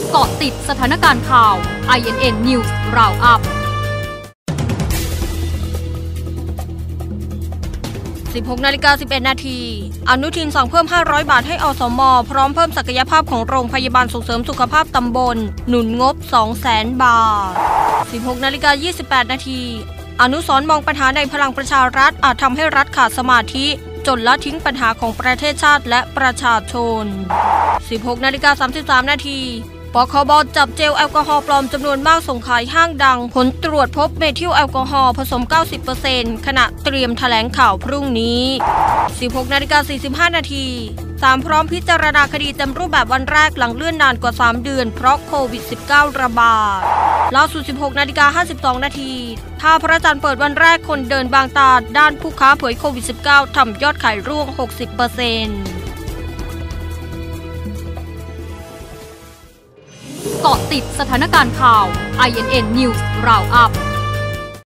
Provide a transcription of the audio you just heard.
เกาะติดสถานการณ์ข่าว INN News Roundup 16:11 นาทีอนุทินสั่งเพิ่ม500 บาทให้อสม.พร้อมเพิ่มศักยภาพของโรงพยาบาลส่งเสริมสุขภาพตำบลหนุนงบ 200,000 บาท 16:28 นาทีอนุสรณ์มองปัญหาในพลังประชารัฐอาจทำให้รัฐขาดสมาธิจนละทิ้งปัญหาของประเทศชาติและประชาชน 16:33 นาทีปคบ.จับเจลแอลกอฮอล์ปลอมจำนวนมากส่งขายห้างดังผลตรวจพบเมทิลแอลกอฮอล์ผสม 90% ขณะเตรียมแถลงข่าวพรุ่งนี้ 16:45 นาทีศาลพร้อมพิจารณาคดีเต็มรูปแบบวันแรกหลังเลื่อนนานกว่า3 เดือนเพราะโควิด -19 ระบาดล่าสุด 16:52 นาทีท่าพระจันทร์เปิดวันแรกคนเดินบางตาด้านผู้ค้าเผยโควิด -19 ทำยอดขายร่วง 60% เกาะติดสถานการณ์ข่าว INN News Roundup